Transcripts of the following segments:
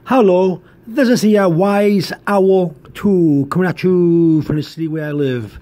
Hello, this is the Wise Owl 2 coming at you from the city where I live.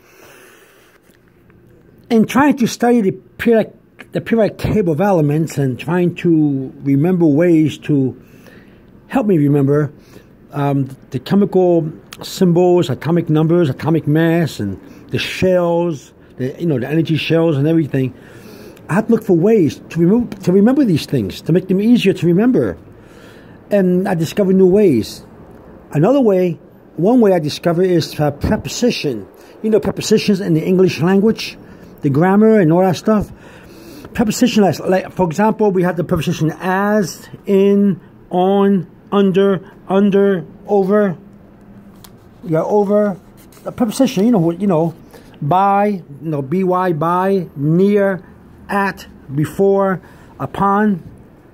In trying to study the periodic table of elements and trying to remember ways to help me remember the chemical symbols, atomic numbers, atomic mass, and the shells, the energy shells and everything, I had to look for ways to remember these things, to make them easier to remember. And I discovered new ways. One way I discovered is preposition. Prepositions in the English language, the grammar and all that stuff. Preposition, like for example, we have the preposition as, in, on, under, over. You got over. The preposition, by, by, by, near, at, before, upon,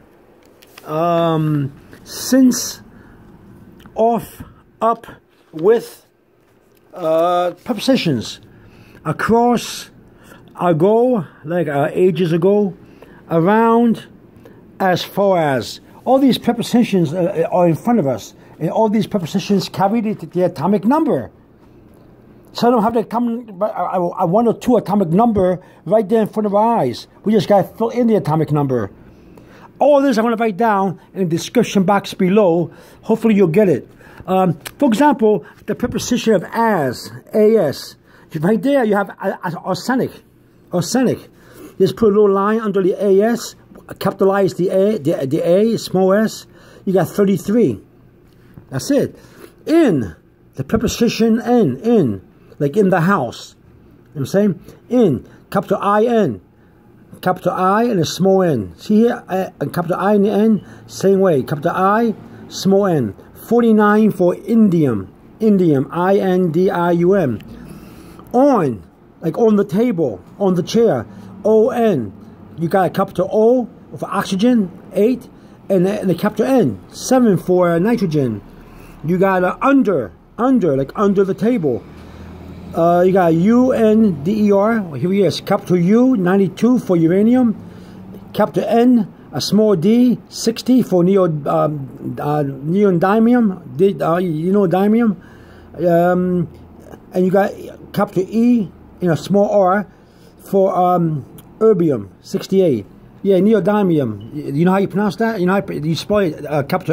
since, off, up, with, prepositions, across, ago, like ages ago, around, as far as. All these prepositions are in front of us, and all these prepositions carry the atomic number. So I don't have to come a 1 or 2 atomic number right there in front of our eyes. We just got to fill in the atomic number. All this I'm going to write down in the description box below. Hopefully you'll get it. For example, the preposition of as. Right there you have arsenic. Just put a little line under the as, capitalize the A, small s. You got 33. That's it. In, the preposition in, like in the house. You know what I'm saying? In, capital I-N. Capital I and a small n. See here, capital I and the N, same way. Capital I, small n. 49 for indium. Indium, I-N-D-I-U-M. On, like on the table, on the chair. O-N. You got a capital O for oxygen, 8, and the capital N, 7 for nitrogen. You got a under, like under the table. You got U-N-D-E-R, here he is, capital U, 92 for uranium, capital N, a small d, 60 for neodymium, neodymium, and you got capital E in a small r for erbium, 68. Yeah, neodymium, you know how you pronounce that? You know how you spell it, capital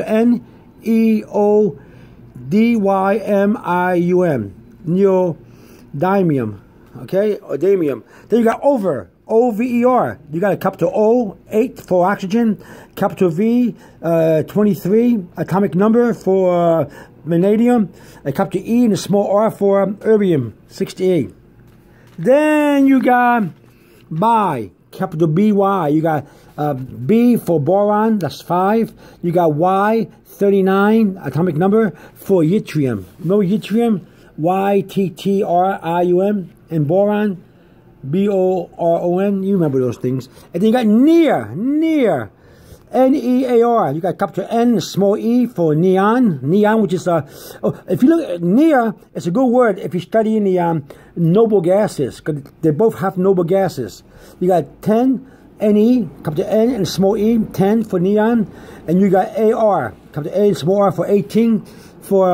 N-E-O-D-Y-M-I-U-M, neodymium, okay, or damium. Then you got over, O-V-E-R. You got a capital O, 8 for oxygen, capital V, 23, atomic number for vanadium, a capital E and a small r for erbium, 68. Then you got by, capital B-Y. You got B for boron, that's 5. You got Y, 39, atomic number for yttrium. Remember yttrium? Y-T-T-R-I-U-M, and boron, B-O-R-O-N. You remember those things. And then you got near, N-E-A-R. You got capital N, small e for neon, which is if you look at near, it's a good word if you study in the noble gases, because they both have noble gases. You got 10, N-E, capital N and small e, 10 for neon, and you got A-R, capital A and small r for 18 for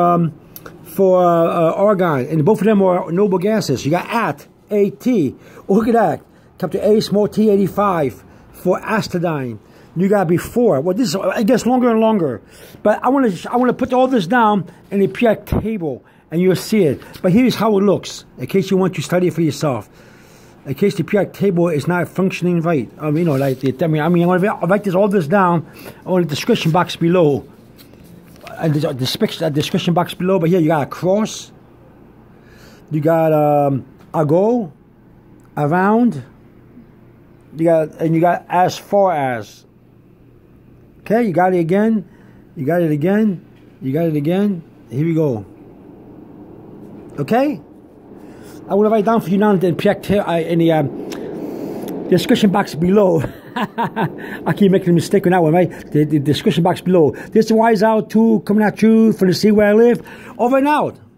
argon, and both of them are noble gases. You got at, A-T. Oh, look at that, capital A, small t, 85 for Astatine. You got before. Well, this is, it gets longer and longer, but I want to put all this down in a periodic table, and you'll see it. But here's how it looks, in case you want to study it for yourself. In case the periodic table is not functioning right, I'm going to write all this down on the description box below. And the description box below. But here you got a cross. You got ago, around. You got as far as. Okay, you got it again. You got it again. You got it again. Here we go. Okay. I will write down for you now in the description box below. I keep making a mistake on that one, right? The description box below. This is Wise Out 2 coming at you from the sea where I live. Over and out.